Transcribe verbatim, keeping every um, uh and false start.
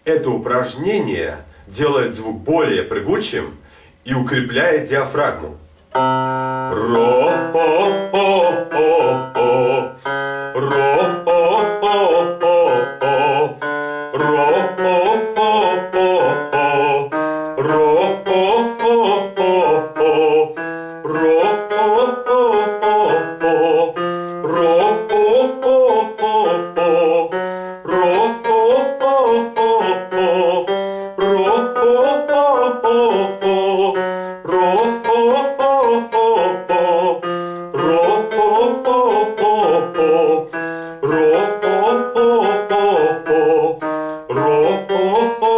Это упражнение делает звук более прыгучим и укрепляет диафрагму. Ро-о-о-о-о, ро-о-о-о-о, ро-о-о-о-о, ро-о-о-о-о, ро-о-о-о-о, ро-о-о-о-о, ро-о-о-о-о.